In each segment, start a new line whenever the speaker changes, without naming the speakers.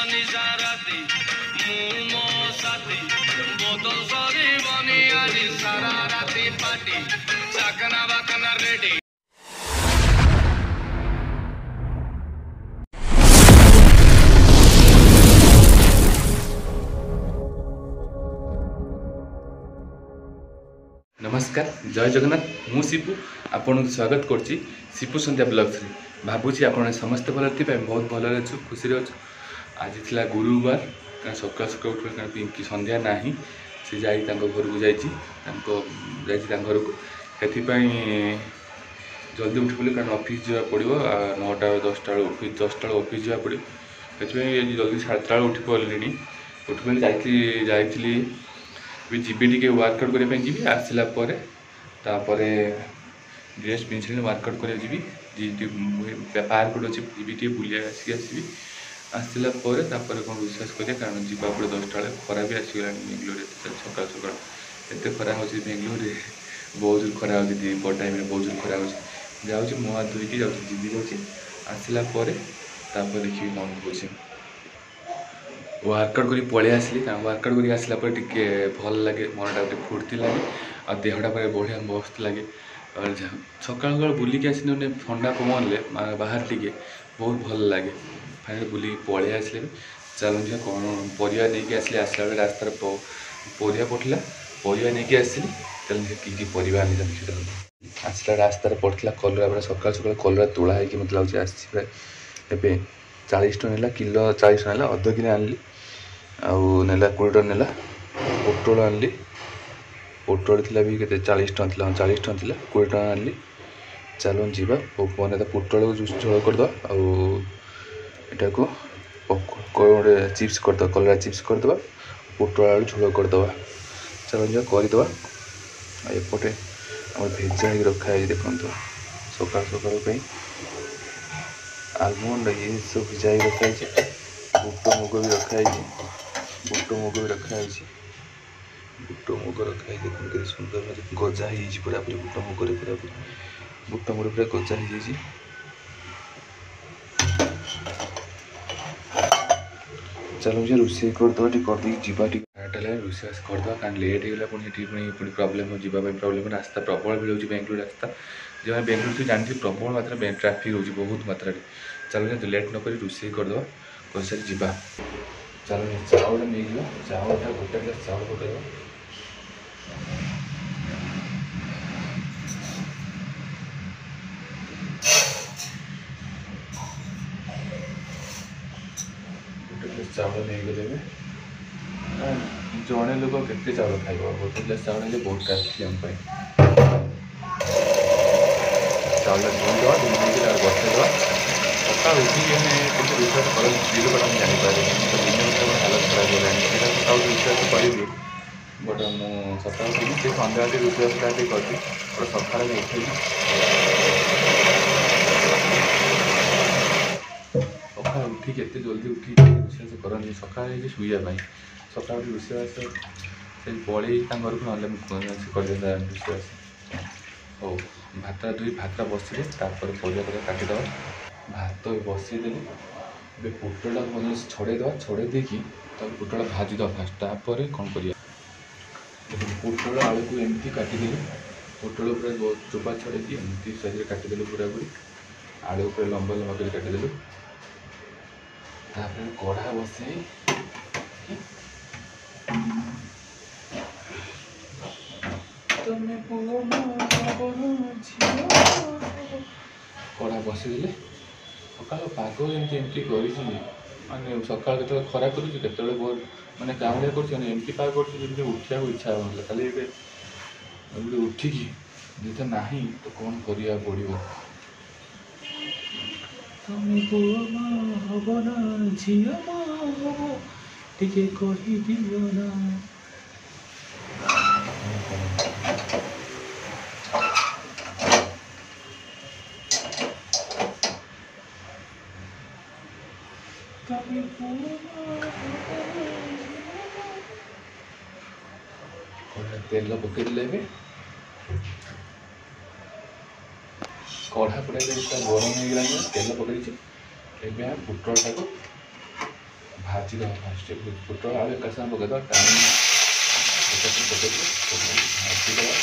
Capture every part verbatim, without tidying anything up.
नमस्कार जय जगन्नाथ मु शिपू आपन स्वागत करछि शिपू संध्या ब्लॉग्स रे भाबुछि आपन समस्त भल थि बहुत भल रहछु खुशी रहछु। आज थिला गुरुवार का सकाळ सकाळ उठ का पिंकी संध्या नाही से जाई तांको घर को जाईछि तांको जाईछि तांको घर को हेथि पई जल्दी उठ पले कारण ऑफिस जा पड़िबो नौ टा दस टा ऑफिस दस टा ऑफिस जा पड़िबो हेथि पई जल्दी सात टा उठ पलेनी उठ पले जाईथि जाईथि भी जीबी टी वर्कआउट करने जी आसला तापर ड्रेस पिंधि वर्कआउट कर जी पार्क अच्छे जी टी बुलिया आसिक आसवि आसला कौन विश्वास करें कारण जीवा पड़े दसटा बेले खरा भी आसगला बेंगलोर सकाल सकाल एत खरा हो बेंगलोर बहुत जोर खरा हो बड़ टाइम बहुत जोर खरा हो जाऊँगी मुँह हाथ धोईकी जाऊँगी जीबी जाऊँगी आसला देखिए कौन हो वर्कआउट कर पलि आसली वर्कआउट कर आसला टे भल लगे मनटा गोटे फुर्ती लगे और देहटा पर बढ़िया मस्त लगे और सका बुलिक आस ठंडा कमले बाहर टे बहुत भल लगे फाइनल बुलिक पलि आसले चलू कौन परिया नहीं आसली आसला बेले रास्तार परिया पड़ता परिया नहीं आसली चल कि परिया आसला रास्तार पड़ता कलरा पूरा सका सका कलरा तोड़ा है मतलब लगे आसी प्राय चालीस टन है किलो चालीस टन है अध किलो आनली आउ नेला कोड़े टन नेला पोटल आनली पोटल थिला भी केते चालीस टन थिला चालीस टन थिला कोड़े टन आनली चलो जीवा मैंने तो पोटल को झोल करदे आउ एटा को गोटे चिप्स करदे कलरा चिप्स करदे पोटल आलू झोल करदे चलो जीवा करदे एपटे आम भेजा ही रखा है देखो सका सका आलमंड ये सब भिजाई रखाई बुट मुग भी रखाई बुट मुग भी रखाई बुट मुग रखाई देखते सुंदर गजा ही पूरा पूरी बुट मुग पूरा बुट मुग पूरा गजा ही चलो मुझे रोसे करदे करदे जीवा रोसेस करदे कारण लेट होगा पुणी पुणी प्रॉब्लम हो जावाई प्रॉब्लम रास्ता प्रबल भिड़ हो बेंगलोर रास्ता जो बेंगलोर तो जानते प्रबल मात्रा ट्राफिक हो बहुत मात्रा चलो लेट नक रोसे करदे कर सारी जीवा चलो चाउल नहीं जा चाउल गोटे ग्लास चाउल पकड़ गोटे ग्लास चाउल नहीं गले जड़े लोक के चाउल खाइब गोटे ग्लास चाउल है बहुत काफी आम चाउल धोईदे बसईदे सका उठी विश्वास कर स्त्री लोग जानीपारे दिन हालत खराब होगा सका विश्वास करी बट मुझे सका उठी सन्ध्या विश्वास कर सका उठे सका उठी के जल्दी उठी विश्वास करनी सका शुआपाई सका विश्वास से पड़े घर को ना कर विश्वास हो भात दुई भात बसिले परिया परिया काटिदे भात बसईदे पोटल भल छड़ेद छड़े देखी पोटल भाजीद फास्ट तापर कौन कर पोटल आलू को एमती काटिदेलु पोटल पूरा चोपा छड़े एमती साइज काटिदेलु पूरा पूरी आलू पूरा लंबा लंबा कर काटिदेलु तापर कढ़ा बसई कड़ा बसईदे सका पाग एमती एमती कर सका खरा कर बहुत मानने कामलिया करमती पाग कर उठा इच्छा होगा खाली उठिकी जो ना तो कौन करा पड़ो तमें पुआ माँ हब ना झिया माँ हब टिके कही दियो ना तेल पकईदे कढ़ा पड़ा गरम हो गला तेल पकड़ी पोटल टाक भाजी दवा फास्ट पोटल आलू एक साथ पकईद टाइम पकईद भाजी दवा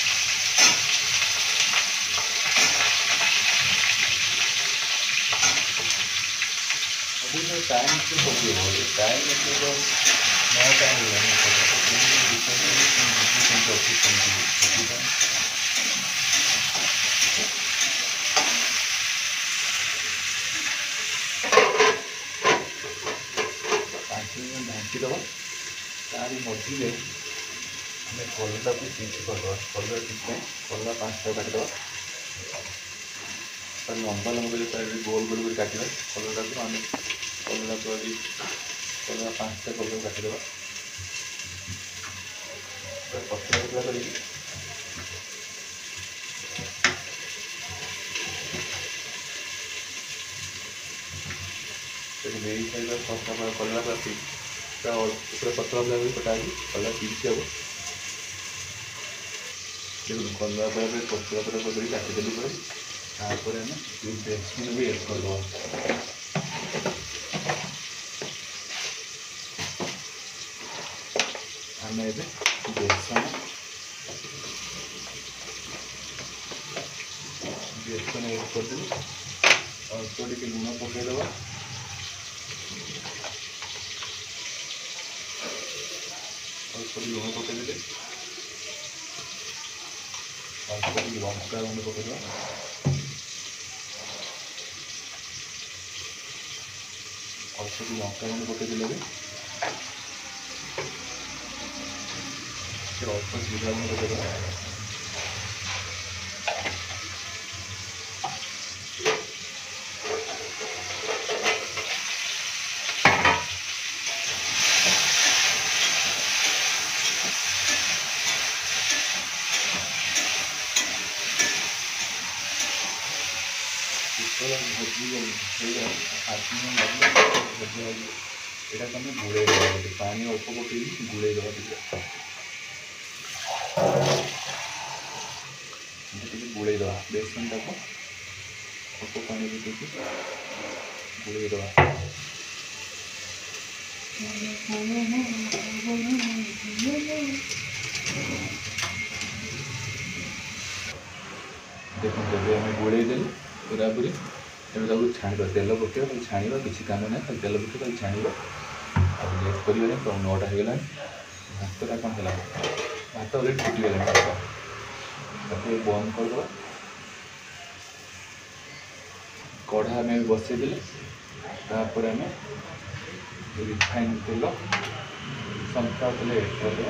टाइम से पकड़ टाइम नौ टाइम ढांकी दबा तारी मझे आम कलरा को पिंच करदे कलरा टी कलरा पाँचटा काटिदे लंबा लंबा जो गोल गोल कर काटिया कलरा को आम कलरा को अभी कलरा पाँचटा कलरा काटिदे पतला पतला कर पतला कलरा काटी पूरा पतला पतला कर कटा कलरा पिंच हम देखो कलरा पर पतला पतला कर काटिदेली पर आम बेसन भी एड करद आम ए बेसन बेसन एड करदेली अल्प टे लुण पकईदे अल्प लुण पकईदे अल्प लंका गुंड पकईदे अल्प लंका गुंड पकईदे अल्प जीरा गुंड पकईदे भाजी भाजी यहाँ तुम गुड़े दबा पानी अल्प पकई गुड़े दबा टे गुड़े दबा बेसन टाक अल्प पानी पकई गुड़े दबा देखो जब आम गुड़े देली पूरा पूरी एवं छाण तेल पकड़ छाण किसी कम ना खाली तेल पकड़ छाण लेट कर तो नौटा हो गला भातटा कौन है भात अलरेडी फुटीगला भात बंद करदे कढ़ा आम बसई देले तापर आम रिफाइन तेल सनफ्लावर तेल एड करदे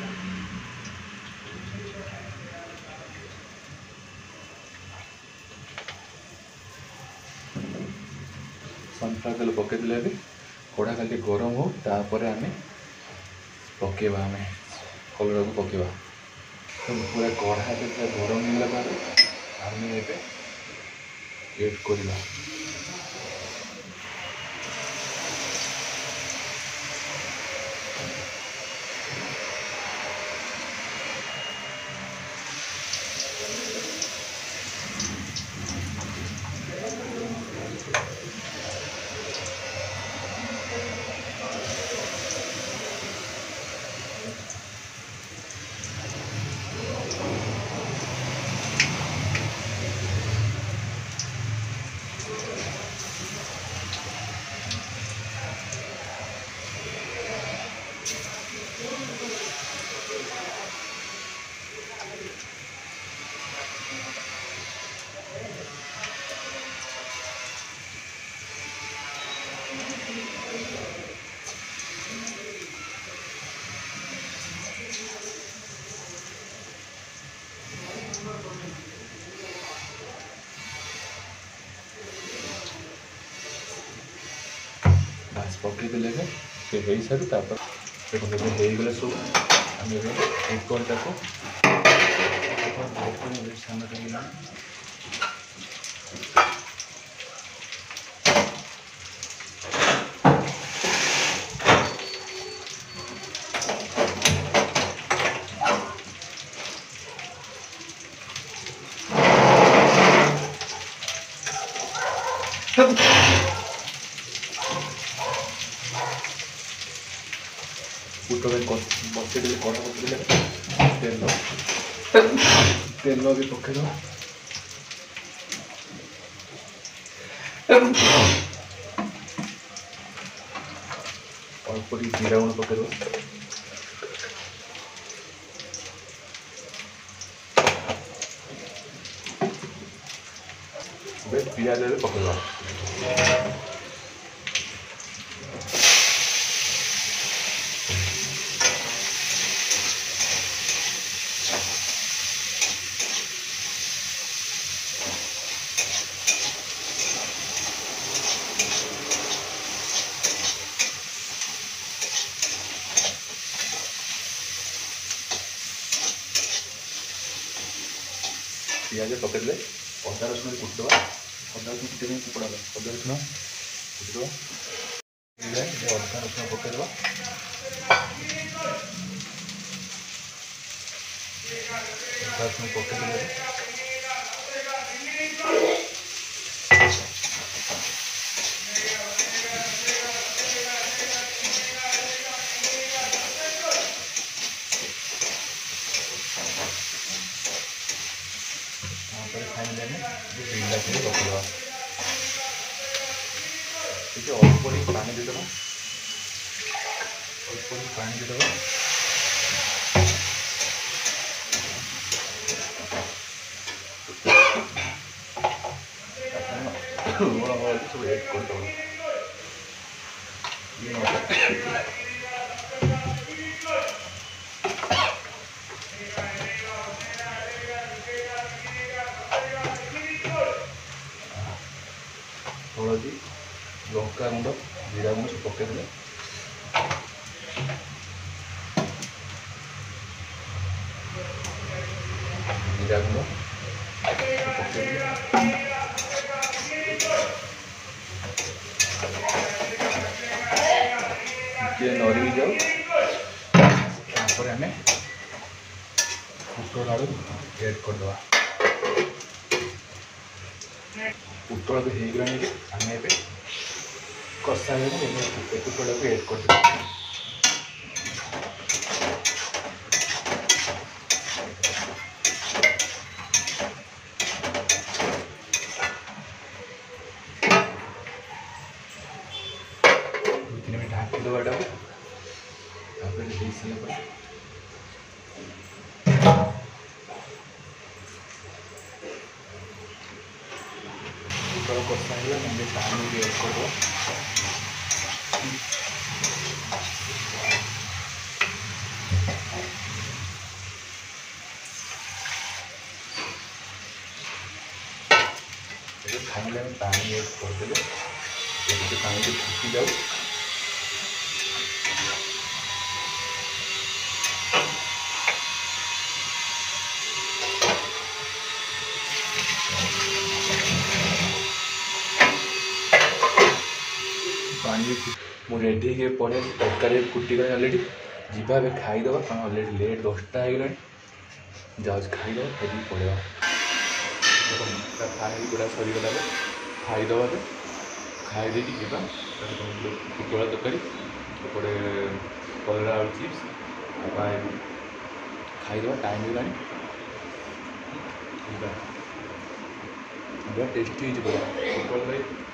सनफ्लावर तेल पकईदे भी कड़ा खाली गरम हो तापर आम पकेबा आम कलरा को पकेबा तो पूरा कढ़ा पूरा गरम होगा बाद आम एड करवा बस पकईदे से हो सारी देखो सब आम कुकरटा को सान रही पुटल बसेदेले कड़ा बसेदेले तेल तेल भी पकेद अल्प जीरा गुण पकेद पियाज पकेद पियाज पकड़े अदा रसुण कुटिदेवा अदा रसुण कुटे कुकड़ा अदा रसुण कुटिदेवा अदा रसुण पकड़ेदेवा अदा रसुण पकड़े पकड़ा अल्प पानी देदेव अल्प पानी देदेव लुण हल्दी सब एड करदेव हलदी लंका गुंड जीरा गुंड सब पकईदे जीरा गुंड नरी जाऊ आम पुटल आलू एड करदे पुटल भी हो गलानी आम ए कषा पुटल को एड कर तीन मिनट ढाकी देवाटा दे सारा पुटल कषा है पानी भी एड कर खाने में पानी एड करदे पानी को फुटी जाऊ पानी मु रेडी के पड़े तरकारी फुटी गले अलरेडी जीवा खाईदे कारण अलरेडी लेट दसटा हो गला जाऊँ खाईदे खाई पड़ेगा खाई गुड़ा सरीगला खाईदे खाई देती जीवा पुटल तरकारी एपटे कलरा आलू चिप्स खाईदे टाइम होगा टेस्टी पुटल